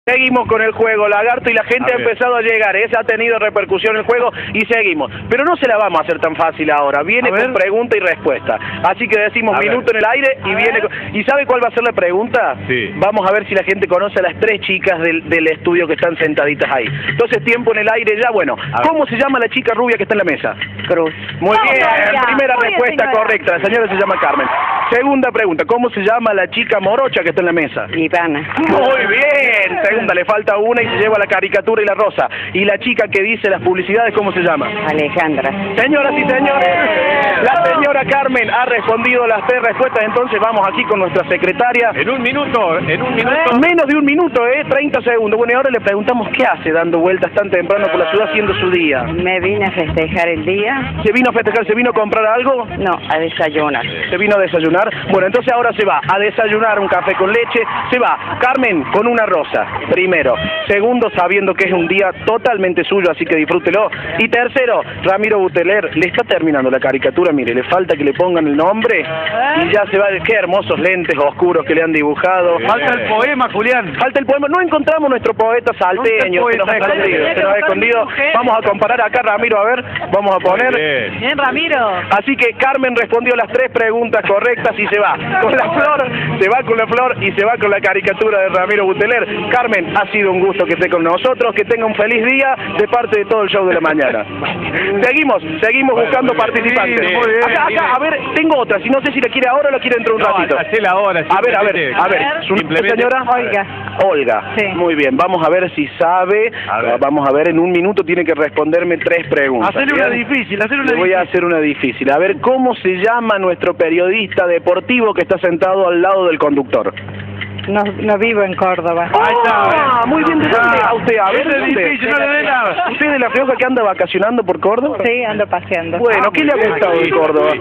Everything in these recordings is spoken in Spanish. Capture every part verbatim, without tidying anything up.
Seguimos con el juego, Lagarto, y la gente ha empezado a llegar, ¿eh? Ha tenido repercusión el juego y seguimos. Pero no se la vamos a hacer tan fácil ahora, viene con pregunta y respuesta. Así que decimos a minuto ver. en el aire y a viene con... ¿Y sabe cuál va a ser la pregunta? Sí. Vamos a ver si la gente conoce a las tres chicas del, del estudio que están sentaditas ahí. Entonces, tiempo en el aire ya, bueno. ¿Cómo se llama la chica rubia que está en la mesa? Cruz. Muy no, bien, no, primera Muy respuesta bien, correcta, la señora se llama Carmen. Segunda pregunta, ¿cómo se llama la chica morocha que está en la mesa? Ivana. Muy bien, segunda, le falta una y se lleva la caricatura y la rosa. ¿Y la chica que dice las publicidades, cómo se llama? Alejandra. Señoras y señores, la señora Carmen ha respondido las tres respuestas, entonces vamos aquí con nuestra secretaria. En un minuto, en un minuto. Menos de un minuto, ¿eh? treinta segundos. Bueno, y ahora le preguntamos qué hace dando vueltas tan temprano por la ciudad haciendo su día. Me vine a festejar el día. ¿Se vino a festejar? ¿Se vino a comprar algo? No, a desayunar. ¿Se vino a desayunar? Bueno, entonces ahora se va a desayunar un café con leche. Se va, Carmen, con una rosa, primero. Segundo, sabiendo que es un día totalmente suyo, así que disfrútelo. Y tercero, Ramiro Buteler, le está terminando la caricatura, mire, le falta que le pongan el nombre y ya se va. Qué hermosos lentes oscuros que le han dibujado. Falta el poema, Julián. Falta el poema. No encontramos nuestro poeta salteño, se nos ha escondido, se nos ha escondido. Vamos a comparar acá, Ramiro, a ver, vamos a poner. Bien. Bien, Ramiro. Así que Carmen respondió las tres preguntas correctas y se va con la flor, se va con la flor y se va con la caricatura de Ramiro Buteler. Carmen, ha sido un gusto que esté con nosotros, que tenga un feliz día de parte de todo el show de la mañana. Seguimos, seguimos bueno, buscando participantes. Bien, bien, acá, acá, a ver, tengo otra, si no sé si la quiere ahora o la quiere dentro de un no, ratito. Hacela ahora. A ver, a ver, a ver, ¿su nombre, señora? Olga. Olga, sí. Muy bien, vamos a ver si sabe, a ver. vamos a ver, en un minuto tiene que responderme tres preguntas. Hacerle una difícil, hacerle una Le voy difícil. a hacer una difícil. A ver, ¿cómo se llama nuestro periodista deportivo que está sentado al lado del conductor? No, no vivo en Córdoba. ¡Oh! Ahí está, muy bien, ¿de dónde va usted? A ver, es ¿dónde? difícil, no le dé nada. ¿Usted es de La Rioja que anda vacacionando por Córdoba? Sí, ando paseando. Bueno, ¿qué le ha gustado de Córdoba?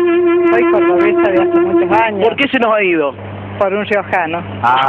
Soy cordobesa de hace muchos años. ¿Por qué se nos ha ido? Por un riojano.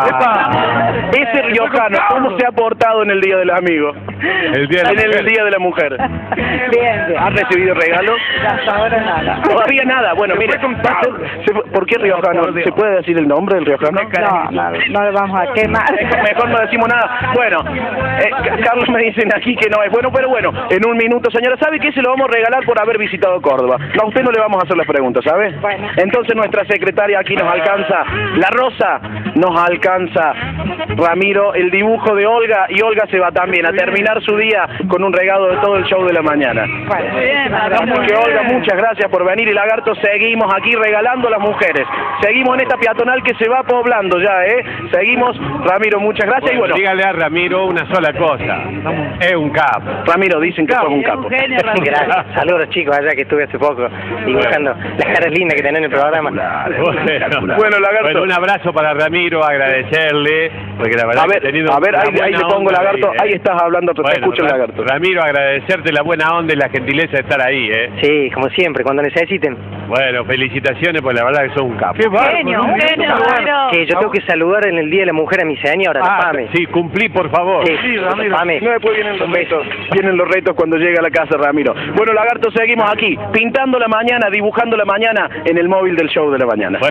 Ah. Ese riojano, ¿cómo se ha portado en el Día del Amigo? El día de la en mujer. el Día de la Mujer. Bien, bien. ¿Ha recibido regalos? Hasta ahora nada. Todavía nada. Bueno, mire, ¿por qué riojano? ¿Se puede decir el nombre del riojano? No, no, no le vamos a quemar. Mejor no decimos nada. Bueno, eh, Carlos me dicen aquí que no es. Bueno, pero bueno, en un minuto, señora, ¿sabe qué se lo vamos a regalar por haber visitado Córdoba? No, a usted no le vamos a hacer las preguntas, ¿sabe? Bueno. Entonces nuestra secretaria aquí nos alcanza la rosa, nos alcanza Ramiro, el dibujo de Olga, y Olga se va también a terminar su día con un regalo de todo el show de la mañana. Bueno, bien, Así que Olga, muchas gracias por venir, y Lagarto, seguimos aquí regalando a las mujeres. Seguimos en esta peatonal que se va poblando ya, ¿eh? Seguimos, Ramiro, muchas gracias. Bueno, y bueno, dígale a Ramiro una sola cosa. Es un capo. Ramiro, dicen que sos un capo. Un genio, Ramiro. Gracias. Saludos, chicos, allá que estuve hace poco dibujando las caras lindas que tienen en el programa. Bueno, Bueno, Lagarto. Bueno, un abrazo para Ramiro, agradecerle, porque la verdad A ver, que ha tenido a ver, una ahí, ahí buena le pongo, onda Lagarto, ahí, ahí ¿eh? estás hablando, te Bueno, escucho, Ra- Lagarto. Ramiro, agradecerte la buena onda y la gentileza de estar ahí, ¿eh? Sí, como siempre, cuando necesiten. Bueno, felicitaciones, pues la verdad que sos un capo. Un genio, un genio, Ramiro. Que yo tengo que saludar en el Día de la Mujer a mi señora, la Ah, Pame. sí, cumplí, por favor. Sí, Pame. No, después vienen los retos, vienen los retos cuando llega a la casa, Ramiro. Bueno, Lagarto, seguimos aquí, pintando la mañana, dibujando la mañana en el móvil del show de la mañana.